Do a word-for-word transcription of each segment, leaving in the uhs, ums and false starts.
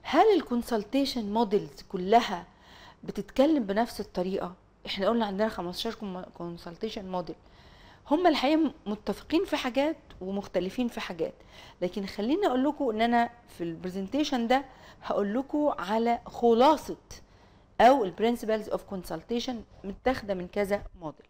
هل الكونسلتيشن موديلز كلها بتتكلم بنفس الطريقه؟ احنا قلنا عندنا خمستاشر كونسلتيشن موديل، هم الحقيقه متفقين في حاجات ومختلفين في حاجات، لكن خليني اقول لكم ان انا في البرزنتيشن ده هقول لكم على خلاصه او البرنسبلز اوف كونسلتيشن متاخده من كذا موديل.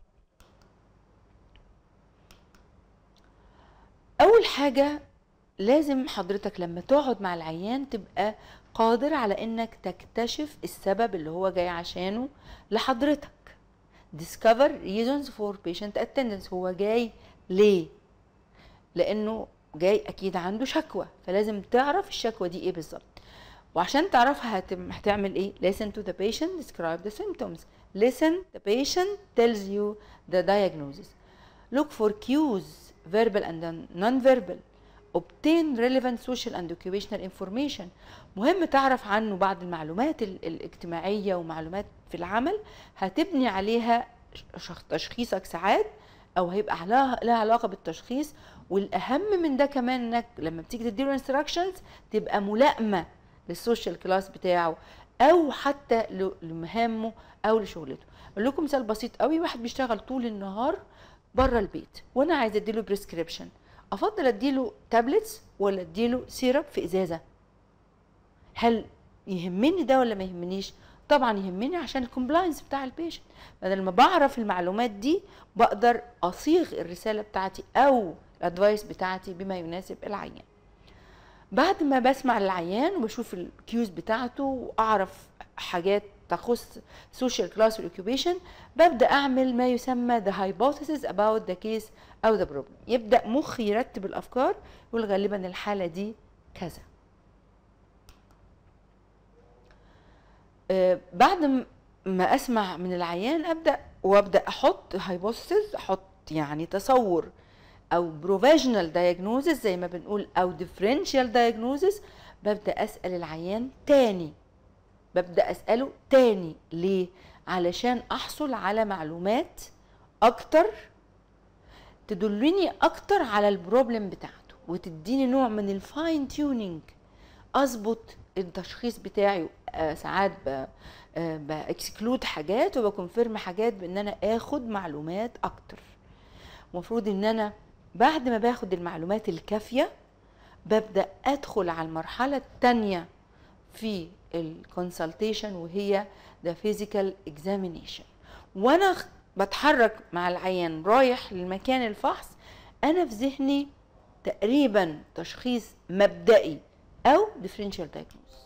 اول حاجه لازم حضرتك لما تقعد مع العيان تبقى قادر على انك تكتشف السبب اللي هو جاي عشانه لحضرتك. discover reasons for patient attendance، هو جاي ليه؟ لانه جاي اكيد عنده شكوى، فلازم تعرف الشكوى دي ايه بالظبط، وعشان تعرفها هتم هتعمل ايه؟ listen to the patient, describe the symptoms. listen, the patient tells you the diagnosis. look for cues verbal and non-verbal. obtain relevant social and occupational information. مهم تعرف عنه بعض المعلومات الاجتماعية ومعلومات في العمل هتبني عليها تشخيصك ساعات او هيبقى لها علاقة بالتشخيص. والاهم من ده كمان انك لما بتيجي تديله انستراكشنز تبقى ملائمة للسوشيال كلاس بتاعه او حتى لمهامه او لشغلته. اقول لكم مثال بسيط قوي، واحد بيشتغل طول النهار بره البيت وانا عايزه اديله بريسكريبشن، افضل اديله تابلتس ولا اديله سيرب في ازازه؟ هل يهمني ده ولا ما يهمنيش؟ طبعا يهمني عشان الكومبلاينس بتاع البيشنت. بدل ما بعرف المعلومات دي بقدر اصيغ الرساله بتاعتي او الادفايس بتاعتي بما يناسب العيان. بعد ما بسمع العيان وبشوف الكيوز بتاعته واعرف حاجات تخص social class والاوكيوبيشن، ببدا اعمل ما يسمى the hypothesis about the case او the problem. يبدا مخي يرتب الافكار يقول غالبا الحاله دي كذا. آه بعد ما اسمع من العيان ابدا وابدا احط hypothesis، احط يعني تصور او provisional diagnosis زي ما بنقول او differential diagnosis. ببدا اسال العيان تاني، ببدأ أسأله تاني ليه؟ علشان أحصل على معلومات أكتر تدلني أكتر على البروبلم بتاعته وتديني نوع من الفاين تيونينج، أظبط التشخيص بتاعي. آه ساعات بأكسكلود حاجات وبكونفيرم حاجات بأن أنا آخد معلومات أكتر. المفروض أن أنا بعد ما باخد المعلومات الكافية ببدأ أدخل على المرحلة التانية في الكونسلتيشن وهي the physical examination. وانا بتحرك مع العيان رايح للمكان الفحص انا في ذهني تقريبا تشخيص مبدئي او differential diagnosis.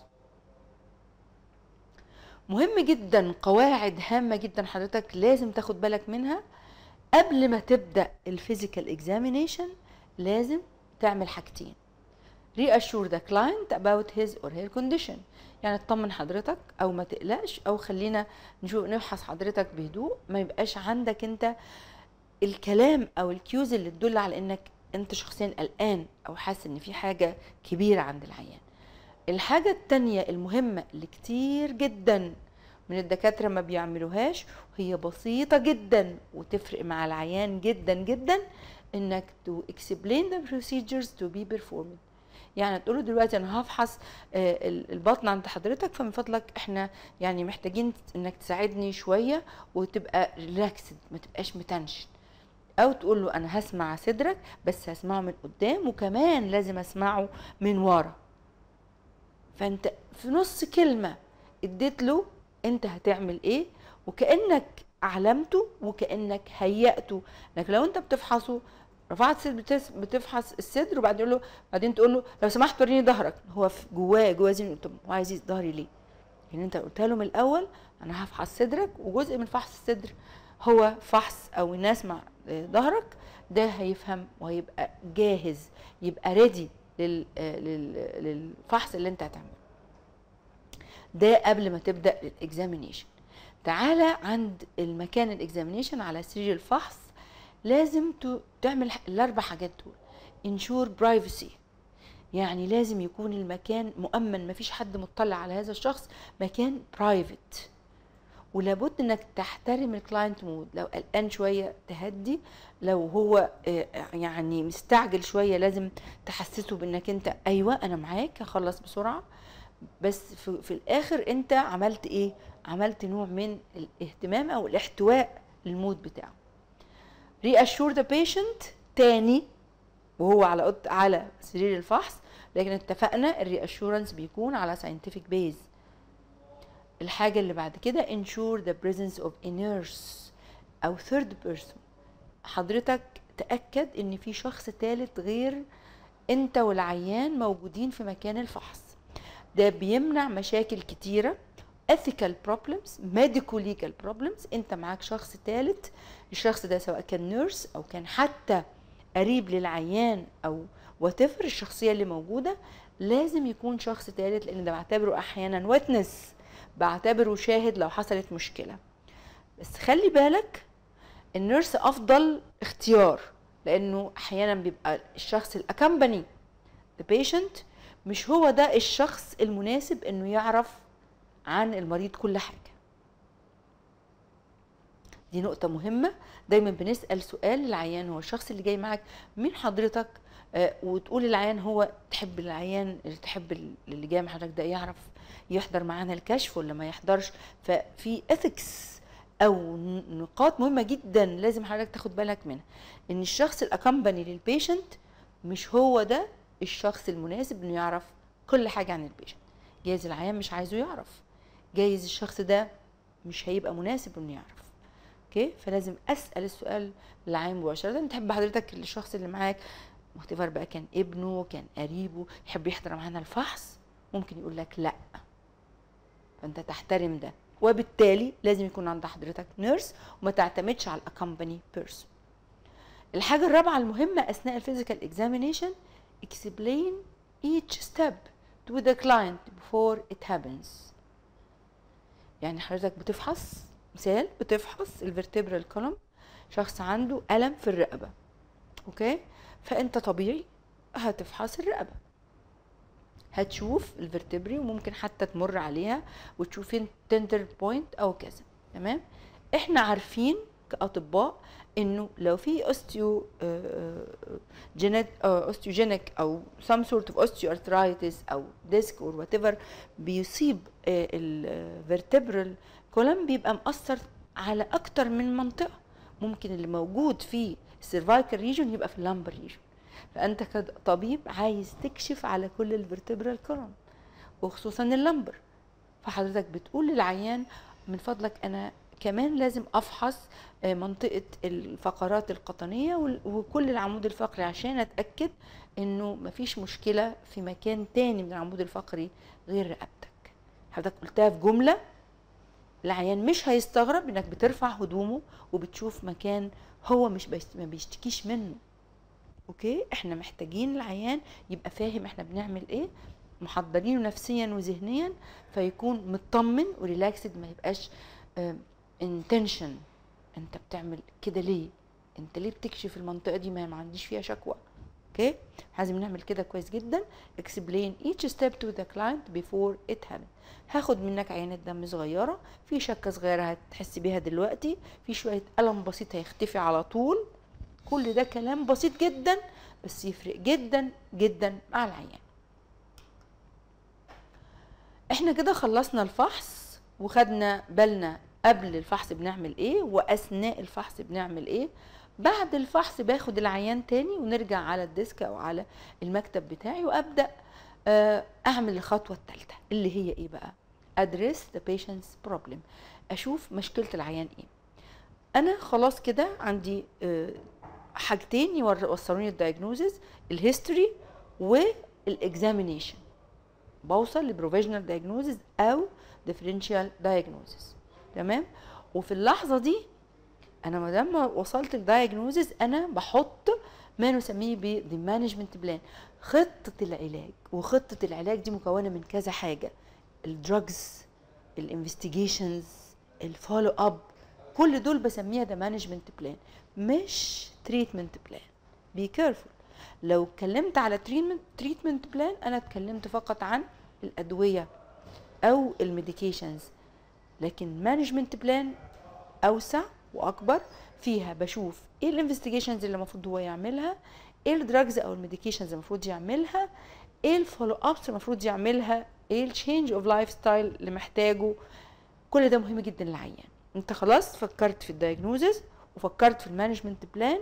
مهم جدا، قواعد هامة جدا حضرتك لازم تاخد بالك منها قبل ما تبدأ الفيزيكال اكزامينيشن. لازم تعمل حاجتين: reassure the client about his or her condition، يعني اطمن حضرتك او ما تقلقش، او خلينا نشوف نفحص حضرتك بهدوء، ما يبقاش عندك انت الكلام او الكيوز اللي تدل على انك انت شخصيا قلقان او حاسس ان في حاجة كبيرة عند العيان. الحاجة التانية المهمة اللي كتير جدا من الدكاترة ما بيعملوهاش وهي بسيطة جدا وتفرق مع العيان جدا جدا، انك to explain the procedures to be performed. يعني تقول له دلوقتي انا هفحص البطن عند حضرتك، فمن فضلك احنا يعني محتاجين انك تساعدني شويه وتبقى ريلاكسد ما تبقاش متنشن. او تقول له انا هسمع صدرك بس هسمعه من قدام وكمان لازم اسمعه من ورا. فانت في نص كلمه اديت له انت هتعمل ايه وكانك علمته وكانك هيأته. لكن لو انت بتفحصه رفعت بتفحص الصدر وبعدين له بعدين تقول له لو سمحت وريني ظهرك، هو في جواه جواه ذهنه طب هو عايز ظهري ليه؟ يعني انت قلت له من الاول انا هفحص صدرك، وجزء من فحص الصدر هو فحص او ان اسمع ظهرك. ده هيفهم وهيبقى جاهز، يبقى ريدي لل... للفحص اللي انت هتعمله. ده قبل ما تبدا الاكزامينيشن. تعالى عند المكان الاكزامينيشن على سرير الفحص، لازم تعمل الاربع حاجات دول. انشور برايفسي، يعني لازم يكون المكان مؤمن، مفيش حد مطلع على هذا الشخص، مكان برايفت. ولابد انك تحترم الكلاينت مود، لو قلقان شويه تهدي، لو هو يعني مستعجل شويه لازم تحسسه بانك انت ايوه انا معاك هخلص بسرعه. بس في, في الاخر انت عملت ايه؟ عملت نوع من الاهتمام او الاحتواء للمود بتاعه. reassure the patient تاني وهو على على سرير الفحص، لكن اتفقنا الرياشورنس بيكون على scientific base. الحاجة اللي بعد كده ensure the presence of a nurse أو third person. حضرتك تأكد إن في شخص ثالث غير أنت والعيان موجودين في مكان الفحص. ده بيمنع مشاكل كتيرة، ethical problems, medical legal problems. أنت معاك شخص ثالث، الشخص ده سواء كان نيرس أو كان حتى قريب للعيان أو whatever الشخصية اللي موجودة، لازم يكون شخص ثالث، لأن ده بعتبره أحيانا witness، بعتبره شاهد لو حصلت مشكلة. بس خلي بالك النيرس افضل اختيار، لانه احيانا بيبقى الشخص الاكمباني the patient مش هو ده الشخص المناسب انه يعرف عن المريض كل حاجة. دي نقطة مهمة. دايما بنسأل سؤال للعيان، هو الشخص اللي جاي معك مين حضرتك؟ آه وتقول للعيان هو تحب العيان اللي تحب اللي جاي مع حضرتك ده يعرف يحضر معانا الكشف ولا ما يحضرش. ففي ethics او نقاط مهمه جدا لازم حضرتك تاخد بالك منها، ان الشخص الاكمباني للبيشنت مش هو ده الشخص المناسب انه يعرف كل حاجه عن البيشنت. جايز العيان مش عايزه يعرف، جايز الشخص ده مش هيبقى مناسب انه يعرف. اوكي، فلازم اسال السؤال للعيان مباشره، تحب حضرتك الشخص اللي معاك مختبر بقى كان ابنه كان قريبه يحب يحضر معانا الفحص؟ ممكن يقول لك لا، فانت تحترم ده، وبالتالي لازم يكون عند حضرتك نيرس وما تعتمدش على الاكمباني بيرسون. الحاجه الرابعه المهمه اثناء الفيزيكال اكزامينيشن explain each step to the client before it happens. يعني حضرتك بتفحص، مثال بتفحص الفرتبرال كولوم، شخص عنده الم في الرقبه، اوكي، فانت طبيعي هتفحص الرقبه، هتشوف الفرتبري وممكن حتى تمر عليها وتشوف فين تندر بوينت او كذا، تمام. احنا عارفين كاطباء انه لو في اوستيو جينيت اوستيوجينيك او some sort of osteoarthritis او ديسك or whatever بيصيب الفرتبرال كولم، بيبقى مأثر على اكتر من منطقه. ممكن اللي موجود في السيرفايكال ريجون يبقى في اللامبر ريجون، فانت كطبيب عايز تكشف على كل الفرتبرال كولوم وخصوصا اللمبر، فحضرتك بتقول للعيان من فضلك انا كمان لازم افحص منطقه الفقرات القطنيه وكل العمود الفقري عشان اتاكد انه مفيش مشكله في مكان تاني من العمود الفقري غير رقبتك. حضرتك قلتها في جمله، العيان مش هيستغرب انك بترفع هدومه وبتشوف مكان هو مش ما بيشتكيش منه. اوكي، احنا محتاجين العيان يبقى فاهم احنا بنعمل ايه، محضرينه نفسيا وذهنيا فيكون مطمن وريلاكسد، ما يبقاش انتنشن انت بتعمل كده ليه، انت ليه بتكشف المنطقه دي ما عنديش فيها شكوى. اوكي، لازم نعمل كده كويس جدا. explain each step to the client before it happens. هاخد منك عينه دم صغيره، في شكه صغيره هتحس بيها دلوقتي، في شويه الم بسيط هيختفي على طول. كل ده كلام بسيط جدا بس يفرق جدا جدا مع العيان. احنا كده خلصنا الفحص وخدنا بالنا قبل الفحص بنعمل ايه واثناء الفحص بنعمل ايه. بعد الفحص باخد العيان تاني ونرجع على الديسك او على المكتب بتاعي وابدا اعمل الخطوه الثالثه اللي هي ايه بقى؟ address the patient's problem. اشوف مشكله العيان ايه. انا خلاص كده عندي حاجتين يوصلوني الدايجنوزز، الهيستوري والاكزامينيشن، بوصل لبروفيشنال دايجنوزز او ديفرنشال دايجنوزز، تمام. وفي اللحظه دي انا ما دام وصلت للدايجنوزز انا بحط ما نسميه ب the management plan، خطه العلاج. وخطه العلاج دي مكونه من كذا حاجه، الدراجز، الانفستيجيشنز، الفولو اب، كل دول بسميها ده مانجمنت بلان مش تريتمنت بلان. بي كيرفول، لو اتكلمت على تريتمنت بلان انا اتكلمت فقط عن الادويه او الميديكيشنز، لكن مانجمنت بلان اوسع واكبر، فيها بشوف ايه الانفستيجيشنز اللي المفروض هو يعملها، ايه الدراجز او الميديكيشنز المفروض يعملها، ايه الفولو ابس المفروض يعملها ايه التشينج اوف لايف ستايل اللي محتاجه. كل ده مهم جدا للعيان. انت خلاص فكرت في الدايجنوزز وفكرت في المانجمنت بلان،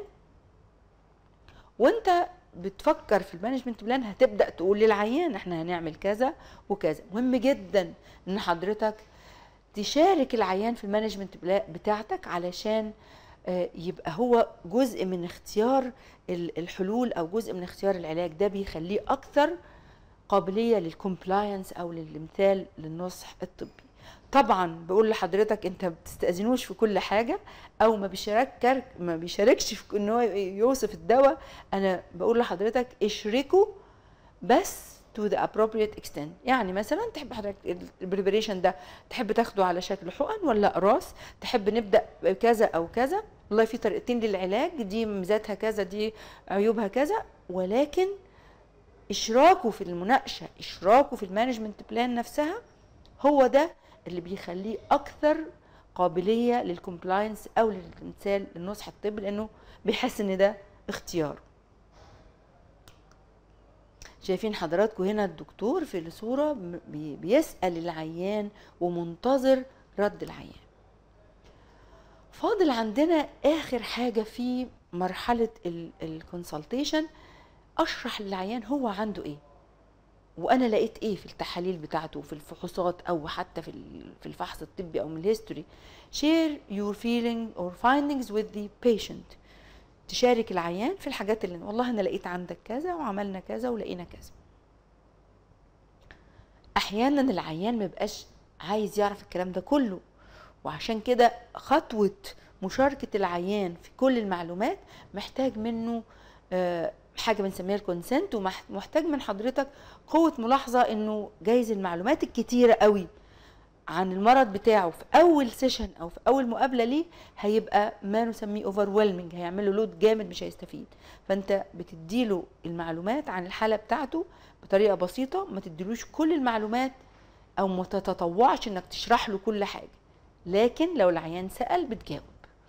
وانت بتفكر في المانجمنت بلان هتبدا تقول للعيان احنا هنعمل كذا وكذا. مهم جدا ان حضرتك تشارك العيان في المانجمنت بتاعتك علشان يبقى هو جزء من اختيار الحلول او جزء من اختيار العلاج. ده بيخليه اكثر قابليه للكومبلاينس او للامتثال للنصح الطبي. طبعا بقول لحضرتك انت ما بتستاذنوش في كل حاجه او ما بيشارك ما بيشاركش في ان هو يوصف الدواء. انا بقول لحضرتك اشركوا بس to the appropriate extent. يعني مثلا تحب حضرتك البريبريشن ده تحب تاخده على شكل حقن ولا اقراص، تحب نبدا كذا او كذا، والله في طريقتين للعلاج، دي ميزاتها كذا دي عيوبها كذا، ولكن اشراكه في المناقشه، اشراكه في المانجمنت بلان نفسها، هو ده اللي بيخليه اكثر قابليه للكومبلاينس او للامتثال للنصح الطبي، لانه بيحس ان ده اختيار. شايفين حضراتكم هنا الدكتور في الصوره بيسال العيان ومنتظر رد العيان. فاضل عندنا اخر حاجه في مرحله الكونسلتيشن، اشرح للعيان هو عنده ايه وانا لقيت ايه في التحاليل بتاعته في الفحوصات او حتى في في الفحص الطبي او من الهيستوري. share your feeling or findings with the patient. تشارك العيان في الحاجات اللي والله انا لقيت عندك كذا وعملنا كذا ولقينا كذا. احيانا العيان ما بيبقاش عايز يعرف الكلام ده كله، وعشان كده خطوه مشاركه العيان في كل المعلومات محتاج منه آه حاجه بنسميها الكونسنت، ومحتاج من حضرتك قوه ملاحظه انه جايز المعلومات الكتيره قوي عن المرض بتاعه في اول سيشن او في اول مقابله ليه هيبقى ما نسميه اوفرويلمنج، هيعمل له لود جامد مش هيستفيد. فانت بتديله المعلومات عن الحاله بتاعته بطريقه بسيطه، ما تديلوش كل المعلومات او ما تتطوعش انك تشرح له كل حاجه، لكن لو العيان سال بتجاوب.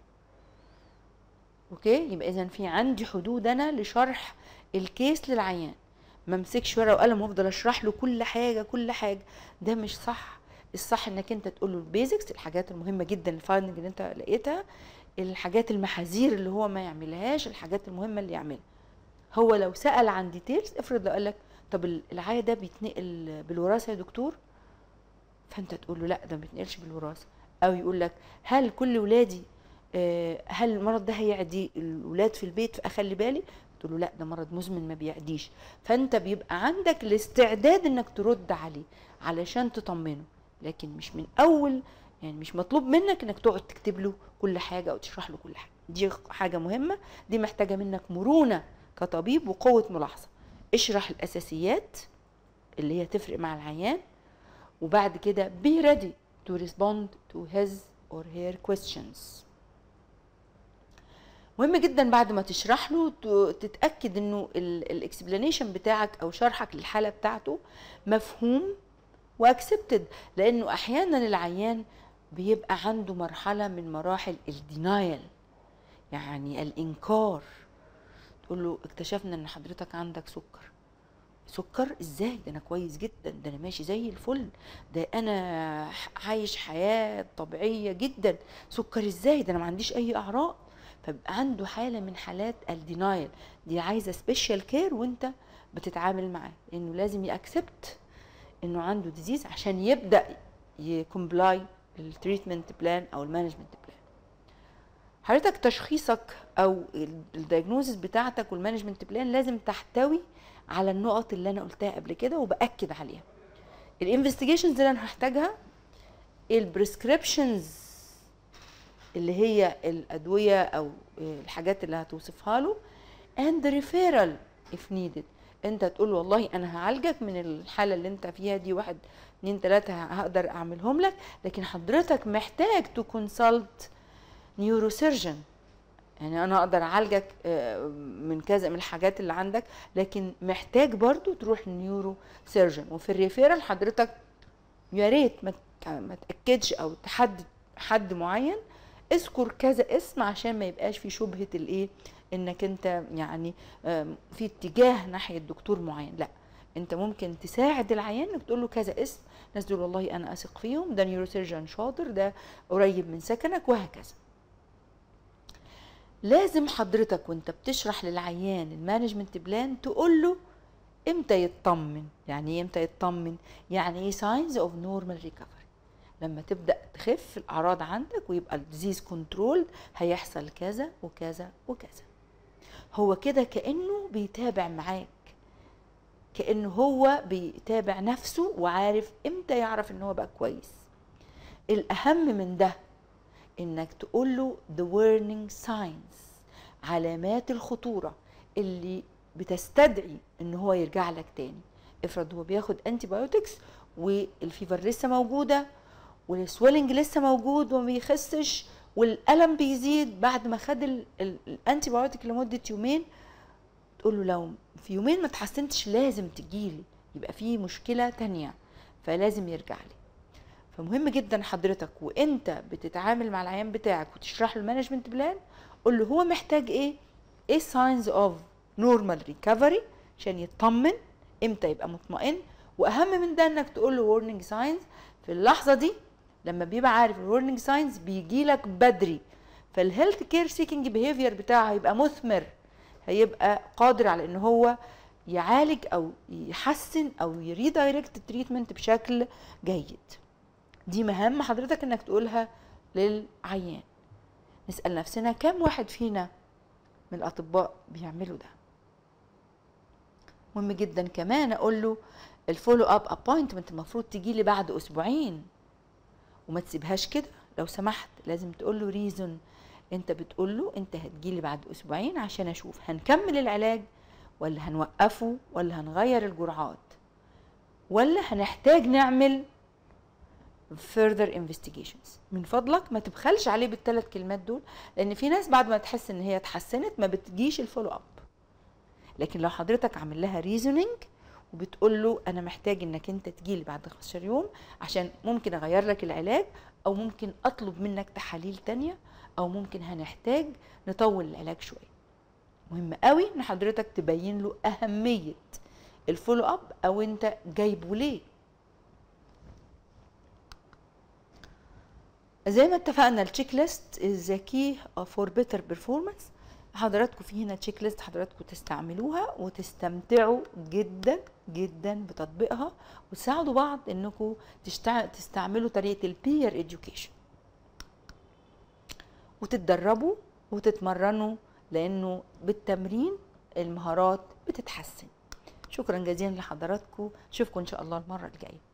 اوكي، يبقى اذا في عندي حدود انا لشرح الكيس للعيان، ما امسكش ورقه وقلم وافضل اشرح له كل حاجه كل حاجه، ده مش صح. الصح انك انت تقول له البيزكس، الحاجات المهمه جدا، الفايندنج اللي انت لقيتها، الحاجات المحاذير اللي هو ما يعملهاش، الحاجات المهمه اللي يعملها. هو لو سال عن ديتيلز، افرض لو قال لك طب العيا ده بيتنقل بالوراثه يا دكتور، فانت تقول له لا ده ما بيتنقلش بالوراثه. او يقول لك هل كل ولادي هل المرض ده هيعدي الولاد في البيت فاخلي بالي؟ تقول له لا ده مرض مزمن ما بيعديش. فانت بيبقى عندك الاستعداد انك ترد عليه علشان تطمنه، لكن مش من اول، يعني مش مطلوب منك انك تقعد تكتب له كل حاجه او تشرح له كل حاجه. دي حاجه مهمه، دي محتاجه منك مرونه كطبيب وقوه ملاحظه. اشرح الاساسيات اللي هي تفرق مع العيان، وبعد كده be ready to respond to his or her questions. مهم جدا بعد ما تشرح له تتاكد انه الاكسبلانيشن بتاعك او شرحك للحاله بتاعته مفهوم واكسبتد، لانه احيانا العيان بيبقى عنده مرحله من مراحل الدينايل، يعني الانكار. تقول له اكتشفنا ان حضرتك عندك سكر. سكر ازاي؟ ده انا كويس جدا، ده انا ماشي زي الفل، ده انا عايش حياه طبيعيه جدا، سكر ازاي؟ ده انا ما عنديش اي اعراض. فبقى عنده حاله من حالات الدينايل دي، عايزه سبيشال كير وانت بتتعامل معاه، لانه لازم يأكسبت انه عنده ديزيز عشان يبدا يكمبلاي التريتمنت بلان او المانجمنت بلان. حضرتك تشخيصك او الدايجنوزس بتاعتك والمانجمنت بلان لازم تحتوي على النقط اللي انا قلتها قبل كده وباكد عليها. الانفستيجيشنز اللي انا هحتاجها، البريسكريبشنز اللي هي الادويه او الحاجات اللي هتوصفها له، and the referral if needed. انت تقول له والله انا هعالجك من الحاله اللي انت فيها دي، واحد اتنين تلاته هقدر اعملهم لك، لكن حضرتك محتاج تو كونسلت نيوروسيرجن. يعني انا اقدر اعالجك من كذا من الحاجات اللي عندك، لكن محتاج برضو تروح لنيورو سيرجن. وفي الريفيرال حضرتك يا ريت ما تاكدش او تحدد حد معين، اذكر كذا اسم عشان ما يبقاش في شبهه الايه انك انت يعني في اتجاه ناحيه دكتور معين. لا، انت ممكن تساعد العيان انك تقول له كذا اسم، ناس دول والله انا اثق فيهم، ده نيوروسيرجن شاطر، ده قريب من سكنك، وهكذا. لازم حضرتك وانت بتشرح للعيان المانجمنت بلان تقول له امتى يطمن. يعني ايه امتى يطمن؟ يعني ايه signs of normal recovery. لما تبدأ تخف الأعراض عندك ويبقى الديزيز كنترول هيحصل كذا وكذا وكذا. هو كده كأنه بيتابع معاك، كأنه هو بيتابع نفسه وعارف امتى يعرف ان هو بقى كويس. الأهم من ده انك تقول له the warning signs، علامات الخطورة اللي بتستدعي ان هو يرجع لك تاني. افرض هو بياخد انتي بايوتكس والفيفر لسه موجودة والسويلنج لسه موجود وما بيخسش والألم بيزيد بعد ما خد الانتي بايوتك لمدة يومين، تقول له لو في يومين ما تحسنتش لازم تجيلي، يبقى في مشكلة تانية فلازم يرجع لي. فمهم جدا حضرتك وانت بتتعامل مع العيان بتاعك وتشرح له المانجمنت بلان، قول له هو محتاج ايه، ايه signs of normal recovery عشان يطمن، امتى يبقى مطمئن. واهم من ده انك تقول له warning signs. في اللحظة دي لما بيبقى عارف الورنينج ساينز بيجي لك بدري، فالهيلث كير سيكينج بيهيفير بتاعه هيبقى مثمر، هيبقى قادر على ان هو يعالج او يحسن او يريدايركت التريتمنت بشكل جيد. دي مهام حضرتك انك تقولها للعيان. نسأل نفسنا كم واحد فينا من الاطباء بيعملوا ده؟ مهم جدا كمان اقول له الفولو اب ابوينتمنت المفروض تجي لي بعد اسبوعين، وما تسيبهاش كده لو سمحت. لازم تقول له ريزون، انت بتقول له انت هتجيلي بعد اسبوعين عشان اشوف هنكمل العلاج ولا هنوقفه ولا هنغير الجرعات ولا هنحتاج نعمل further investigations. من فضلك ما تبخلش عليه بالثلاث كلمات دول، لان في ناس بعد ما تحس ان هي اتحسنت ما بتجيش الفولو اب. لكن لو حضرتك عامل لها ريزونينج وبتقول له انا محتاج انك انت تجيلي بعد خمستاشر يوم عشان ممكن اغير لك العلاج، او ممكن اطلب منك تحاليل تانية، او ممكن هنحتاج نطول العلاج شوية. مهم قوي ان حضرتك تبين له اهمية الفولو اب او انت جايبه ليه. زي ما اتفقنا التشيك ليست is the key for better performance. حضراتكم في هنا تشيك ليست حضراتكم تستعملوها وتستمتعوا جدا جدا بتطبيقها، وتساعدوا بعض انكم تستعملوا طريقه البير اديوكيشن وتتدربوا وتتمرنوا، لانه بالتمرين المهارات بتتحسن. شكرا جزيلا لحضراتكم، اشوفكم ان شاء الله المره الجايه.